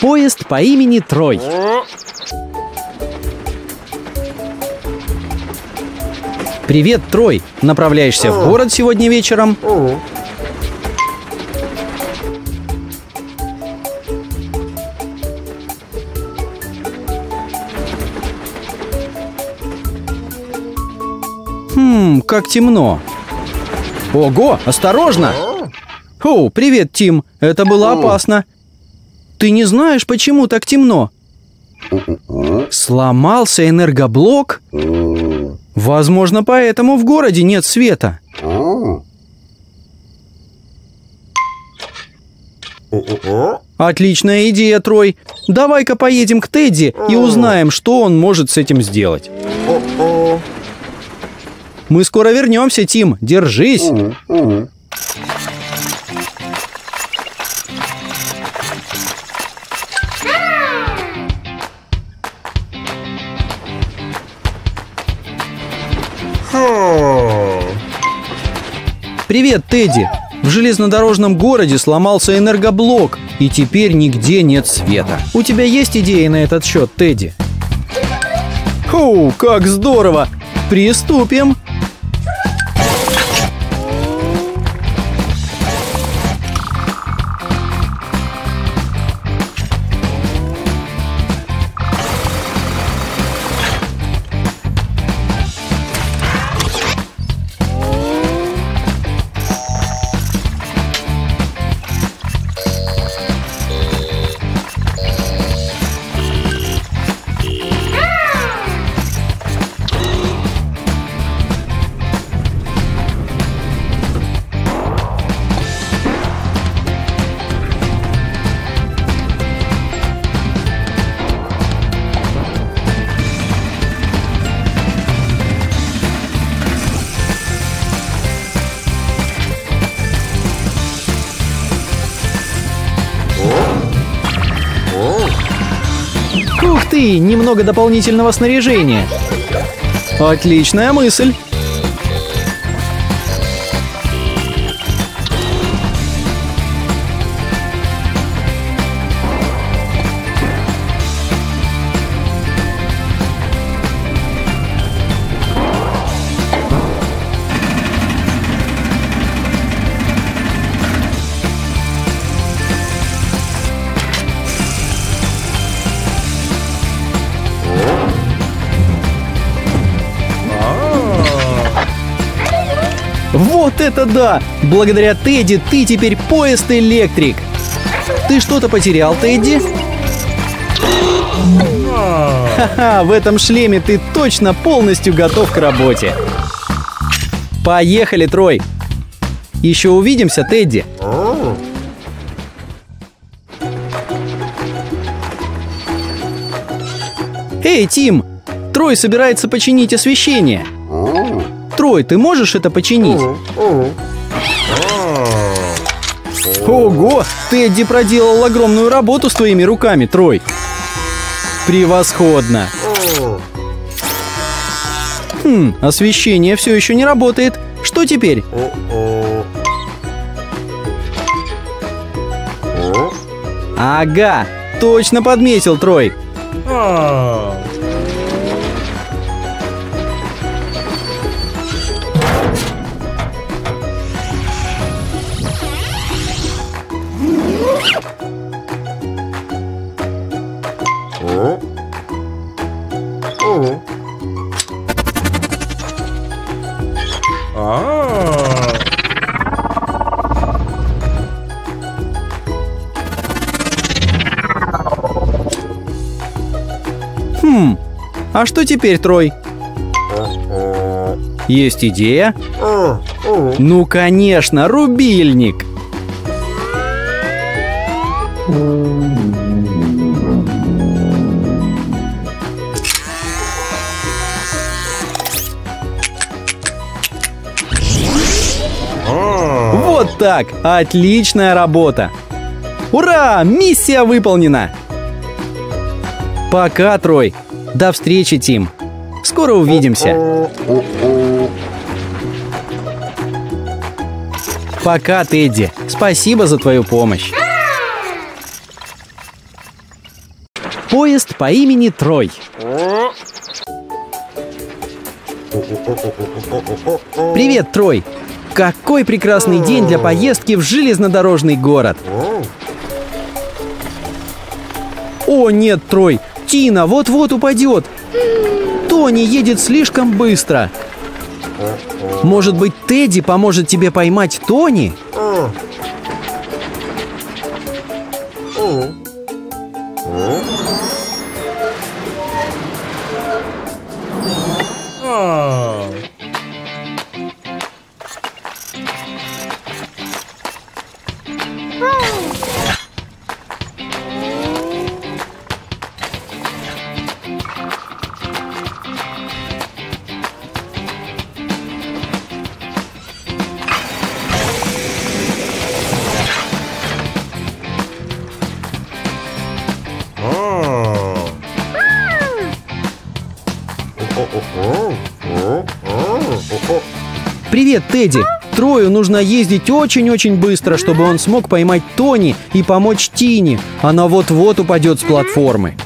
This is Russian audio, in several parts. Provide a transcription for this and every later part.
поезд по имени Трой. Привет, Трой. Направляешься в город сегодня вечером? Как темно. Ого, осторожно! О, привет, Тим. Это было опасно. Ты не знаешь, почему так темно? Сломался энергоблок? Возможно, поэтому в городе нет света. Отличная идея, Трой. Давай-ка поедем к Тедди и узнаем, что он может с этим сделать. Мы скоро вернемся, Тим. Держись. Привет, Тедди. В железнодорожном городе сломался энергоблок, и теперь нигде нет света. У тебя есть идеи на этот счет, Тедди? Фу, как здорово! Приступим! Ух ты, немного дополнительного снаряжения. Отличная мысль. Вот это да! Благодаря Тедди ты теперь поезд-электрик! Ты что-то потерял, Тедди? Ха-ха, в этом шлеме ты точно полностью готов к работе. Поехали, Трой! Еще увидимся, Тедди! Эй, Тим! Трой собирается починить освещение. Трой, ты можешь это починить? Ого! Тедди проделал огромную работу с твоими руками, Трой. Превосходно! Освещение все еще не работает. Что теперь? Ага, точно подметил, Трой. А что теперь, Трой? Есть идея? Ну, конечно, рубильник! Вот так! Отличная работа! Ура! Миссия выполнена! Пока, Трой! До встречи, Тим! Скоро увидимся! Пока, Тедди! Спасибо за твою помощь! поезд по имени Трой. Привет, Трой! Какой прекрасный день для поездки в железнодорожный город! О, нет, Трой! Тина вот-вот упадет! Тони едет слишком быстро! Может быть, Тедди поможет тебе поймать Тони? Привет, Тедди! Трою нужно ездить очень-очень быстро, чтобы он смог поймать Тони и помочь Тине. Она вот-вот упадет с платформы.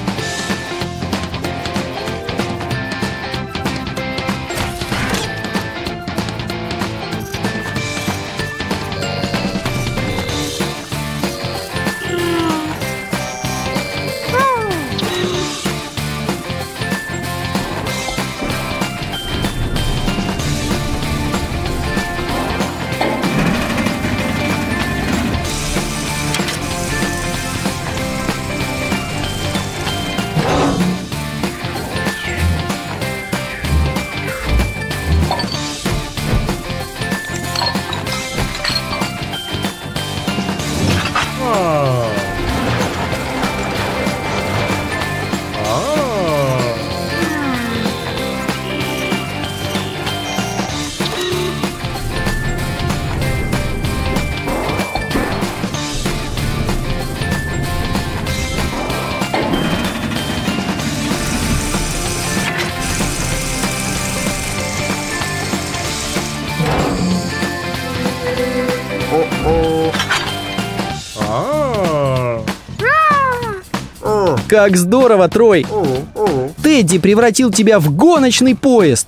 Как здорово, Трой! Тедди превратил тебя в гоночный поезд!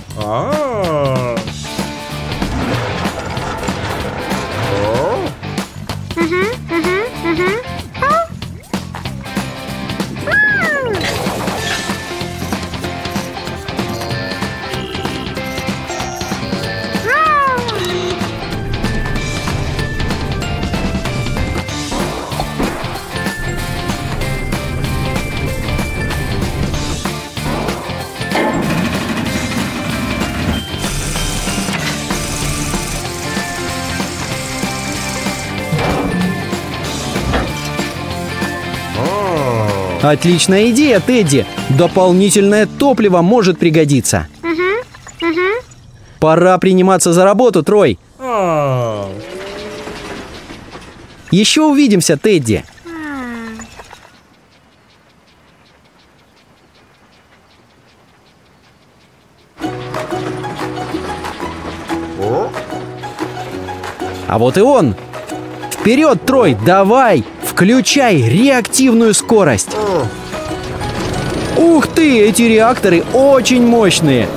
Отличная идея, Тедди! Дополнительное топливо может пригодиться. Пора приниматься за работу, Трой. Еще увидимся, Тедди. А вот и он. Вперед, Трой, давай! Включай реактивную скорость. Ух ты, эти реакторы очень мощные.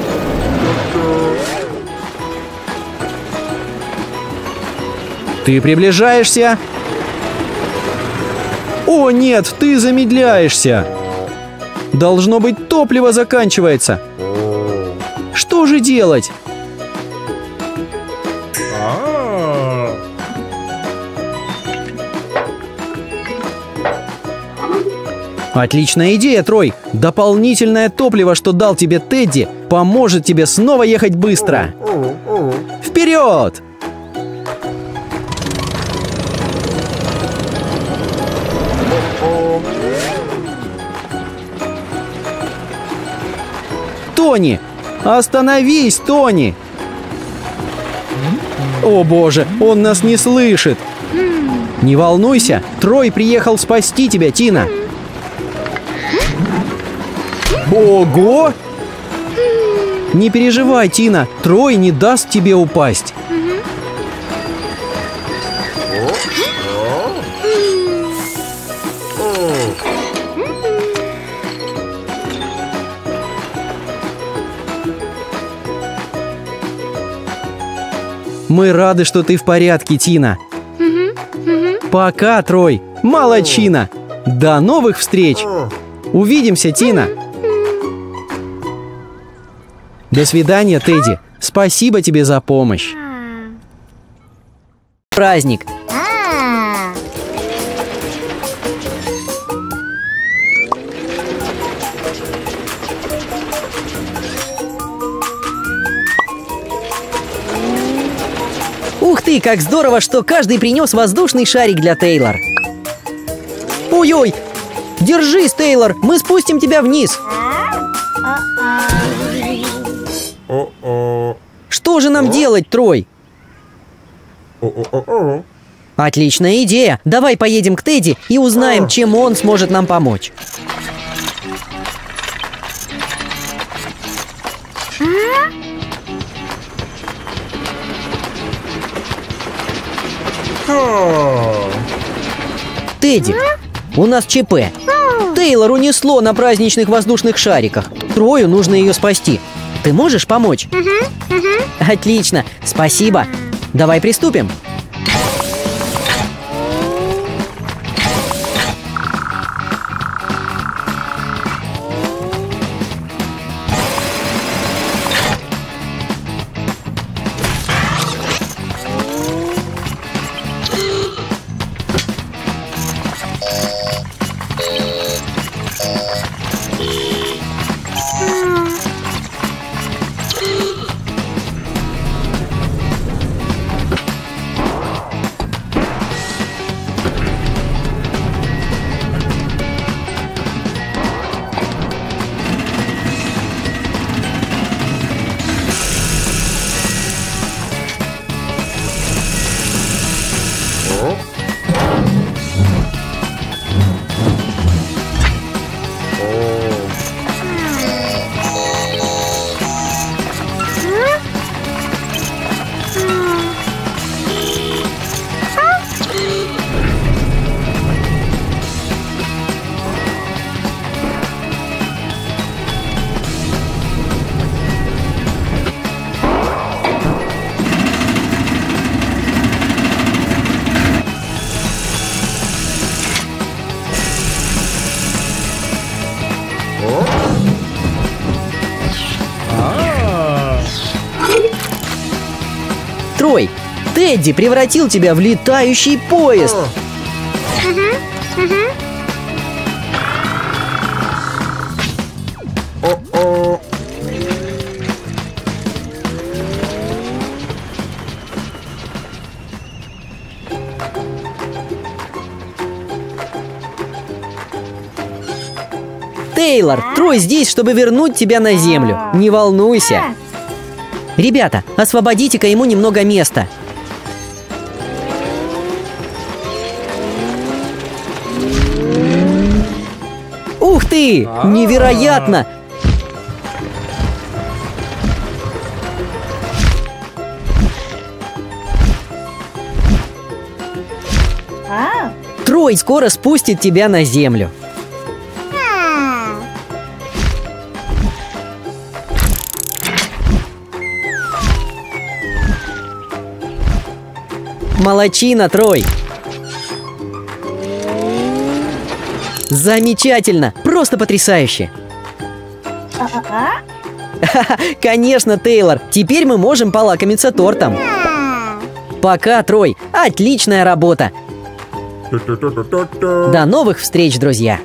Ты приближаешься. О нет, ты замедляешься. Должно быть, топливо заканчивается. Что же делать? Отличная идея, Трой! Дополнительное топливо, что дал тебе Тедди, поможет тебе снова ехать быстро! Вперед! Тони! Остановись, Тони! О боже, он нас не слышит! Не волнуйся, Трой приехал спасти тебя, Тина! Ого! Не переживай, Тина, Трой не даст тебе упасть. Мы рады, что ты в порядке, Тина. Пока, Трой. Молодчина. До новых встреч. Увидимся, Тина. До свидания, Тедди. Спасибо тебе за помощь. Праздник. Ух ты, как здорово, что каждый принес воздушный шарик для Тейлор. Ой-ой! Держись, Тейлор, мы спустим тебя вниз. Что же нам делать, Трой? Отличная идея. Давай поедем к Тедди и узнаем, чем он сможет нам помочь. Тедди, у нас ЧП. Тейлор унесло на праздничных воздушных шариках. Трою нужно ее спасти. Ты можешь помочь? Отлично, спасибо. Давай приступим. Трой, Тедди превратил тебя в летающий поезд. Тейлор, Трой здесь, чтобы вернуть тебя на землю. Не волнуйся. Ребята, освободите-ка ему немного места. Ух ты! Невероятно! Трой скоро спустит тебя на землю. Молодчина, Трой! Замечательно! Просто потрясающе! Конечно, Тейлор! Теперь мы можем полакомиться тортом! Пока, Трой! Отличная работа! До новых встреч, друзья!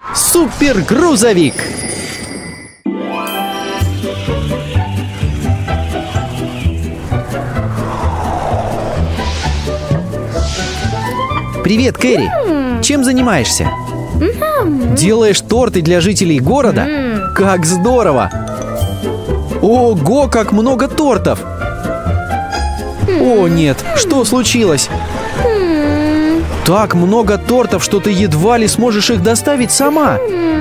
Супергрузовик! Привет, Кэрри! Чем занимаешься? Делаешь торты для жителей города? Как здорово! Ого, как много тортов! О, нет, что случилось? Так много тортов, что ты едва ли сможешь их доставить сама.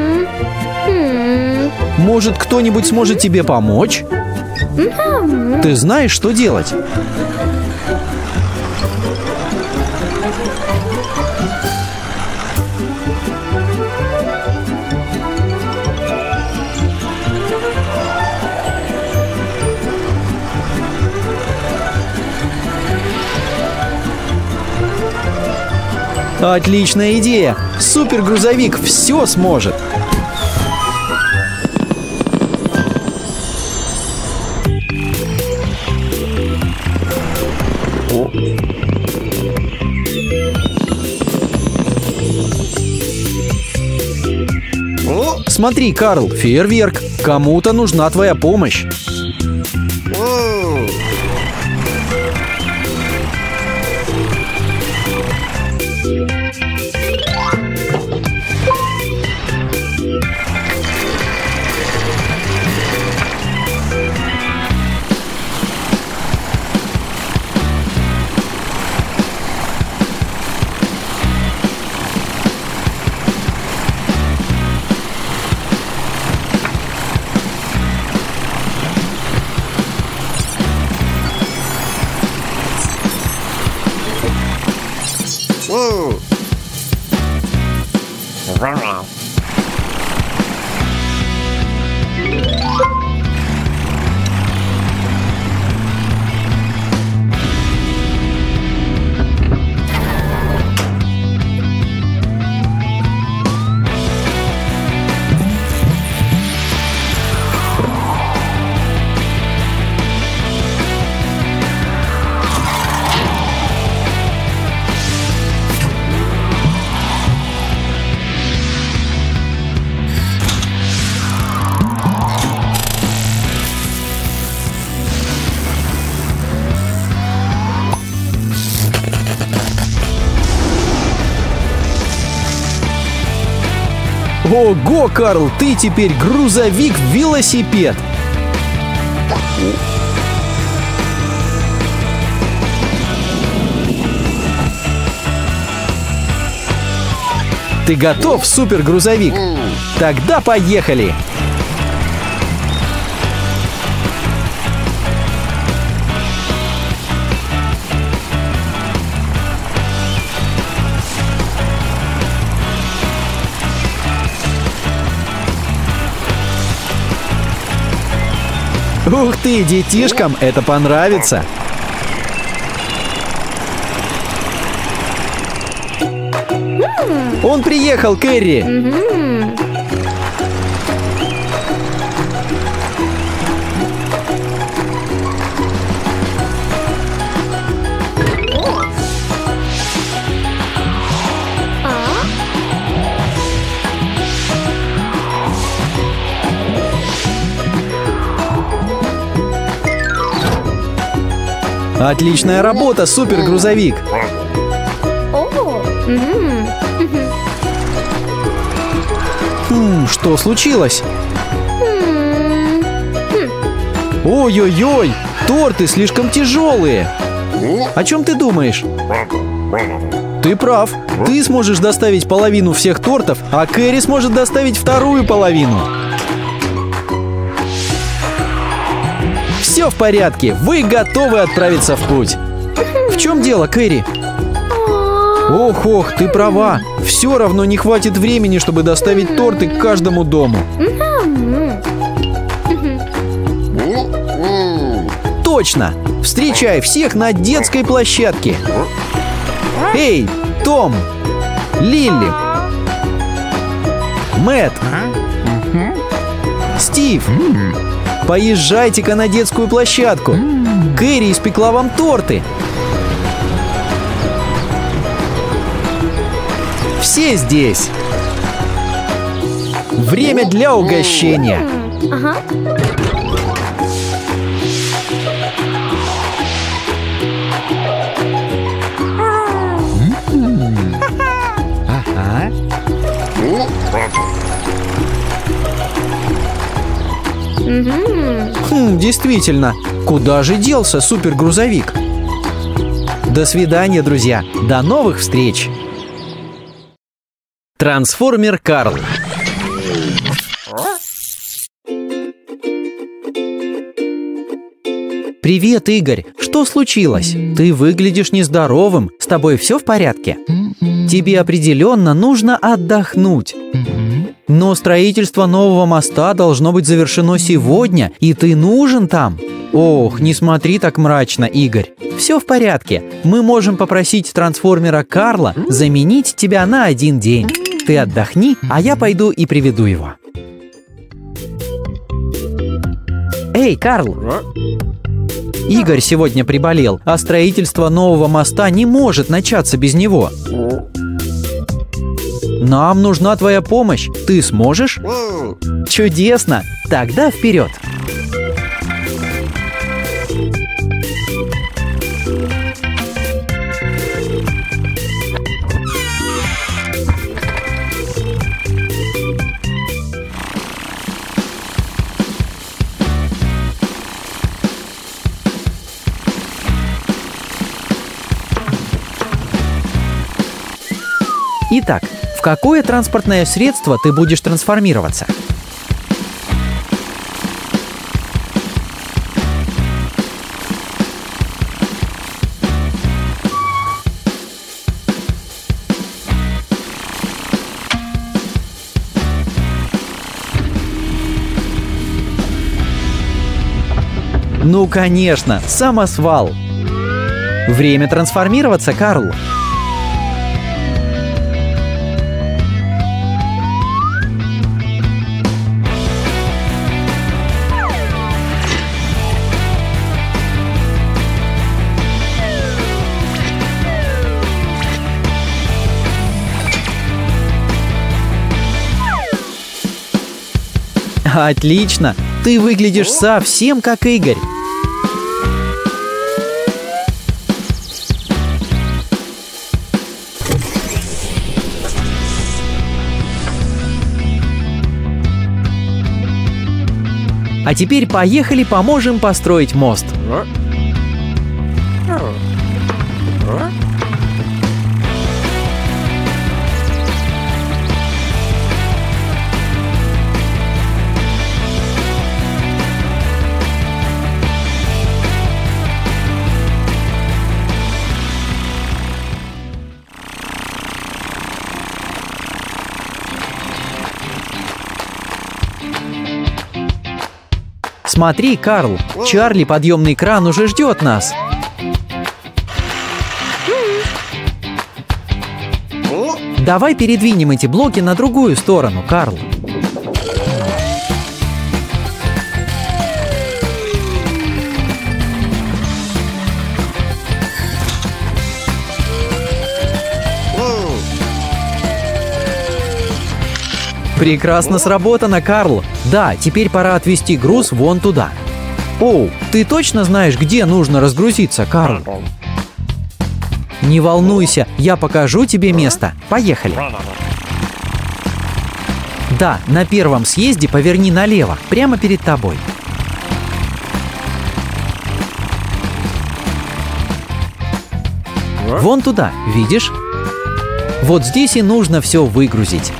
Может, кто-нибудь сможет тебе помочь? Ты знаешь, что делать? Отличная идея! Супергрузовик все сможет! Смотри, Карл, фейерверк! Кому-то нужна твоя помощь! Ого, Карл, ты теперь грузовик-велосипед! Ты готов, супергрузовик? Тогда поехали! Ух ты, детишкам это понравится! Он приехал, Кэрри! Отличная работа, супергрузовик! Что случилось? Ой-ой-ой! Торты слишком тяжелые! О чем ты думаешь? Ты прав. Ты сможешь доставить половину всех тортов, а Кэрри сможет доставить вторую половину. Все в порядке. Вы готовы отправиться в путь. В чем дело, Кэрри? Ох, ты права. Все равно не хватит времени, чтобы доставить торты к каждому дому. Точно! Встречай всех на детской площадке. Эй, Том, Лилли, Мэтт, Стив, поезжайте-ка на детскую площадку. Кэрри испекла вам торты. Все здесь. Время для угощения. Ага. Ага. Действительно, куда же делся супергрузовик? До свидания, друзья. До новых встреч. Трансформер Карл. Привет, Игорь. Что случилось? Ты выглядишь нездоровым. С тобой все в порядке? Тебе определенно нужно отдохнуть. Но строительство нового моста должно быть завершено сегодня, и ты нужен там. Ох, не смотри так мрачно, Игорь. Все в порядке. Мы можем попросить трансформера Карла заменить тебя на 1 день. Ты отдохни, а я пойду и приведу его. Эй, Карл! Игорь сегодня приболел, а строительство нового моста не может начаться без него. Нам нужна твоя помощь. Ты сможешь? Чудесно! Тогда вперед! Итак, в какое транспортное средство ты будешь трансформироваться? Ну, конечно, самосвал. Время трансформироваться, Карл. Отлично! Ты выглядишь совсем как Игорь. А теперь поехали, поможем построить мост. Смотри, Карл, Чарли, подъемный кран уже ждет нас. Давай передвинем эти блоки на другую сторону, Карл. Прекрасно сработано, Карл. Да, теперь пора отвезти груз вон туда. Оу, ты точно знаешь, где нужно разгрузиться, Карл? Не волнуйся, я покажу тебе место. Поехали. Да, на первом съезде поверни налево, прямо перед тобой. Вон туда, видишь? Вот здесь и нужно все выгрузить.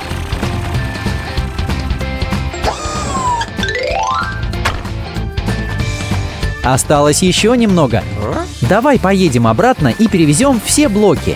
Осталось еще немного. Давай поедем обратно и перевезем все блоки.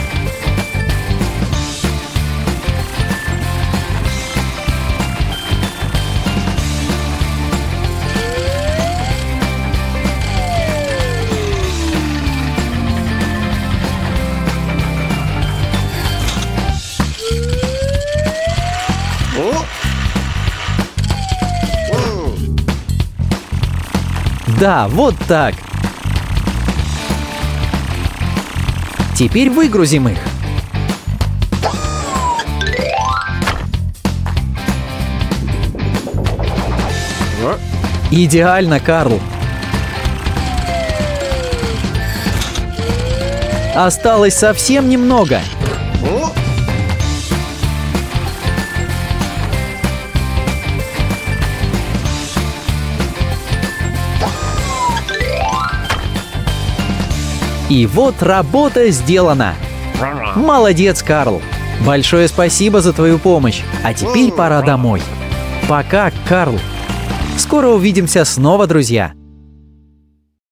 Да, вот так. Теперь выгрузим их. Идеально, Карл. Осталось совсем немного. И вот работа сделана. Молодец, Карл. Большое спасибо за твою помощь. А теперь пора домой. Пока, Карл. Скоро увидимся снова, друзья.